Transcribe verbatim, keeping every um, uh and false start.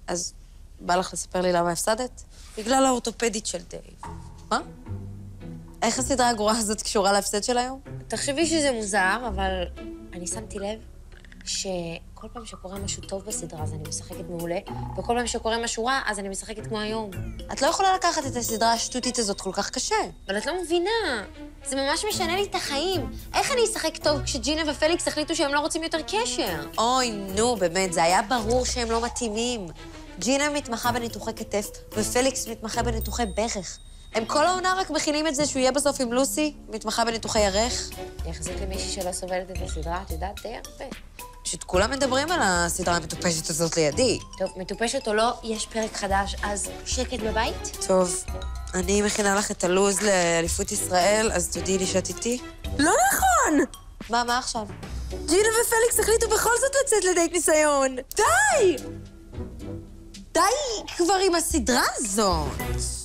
אז בא לך לספר לי למה הפסדת? בגלל האורתופדית של דייב. מה? איך הסדרה הגרועה הזאת קשורה להפסד של היום? תחשבי שזה מוזר, אבל אני שמתי לב שכל פעם שקורה משהו טוב בסדרה, אז אני משחקת מעולה, וכל פעם שקורה משהו רע, אז אני משחקת כמו היום. את לא יכולה לקחת את הסדרה השטותית הזאת כל כך קשה. אבל את לא מבינה. זה ממש משנה לי את החיים. איך אני אשחק טוב כשג'ינה ופליקס החליטו שהם לא רוצים יותר קשר? אוי, נו, באמת, זה היה ברור שהם לא מתאימים. ג'ינה מתמחה בניתוחי כתף, ופליקס מתמחה בניתוחי ברך. הם כל העונה רק מכינים את זה שהוא יהיה בסוף עם לוסי, מתמחה בניתוחי ירך. יחזיק למישהי שלא סובלת את הסדרה, את יודעת די הרבה. פשוט כולם מדברים על הסדרה המטופשת הזאת לידי. טוב, מטופשת או לא, יש פרק חדש, אז שקט בבית? טוב, אני מכינה לך את הלוז לאליפות ישראל, אז תודיעי לי שאת איתי. לא נכון! מה, מה עכשיו? ג'ינה ופליקס החליטו בכל זאת לצאת לדייט ניסיון. די! די כבר עם הסדרה הזאת!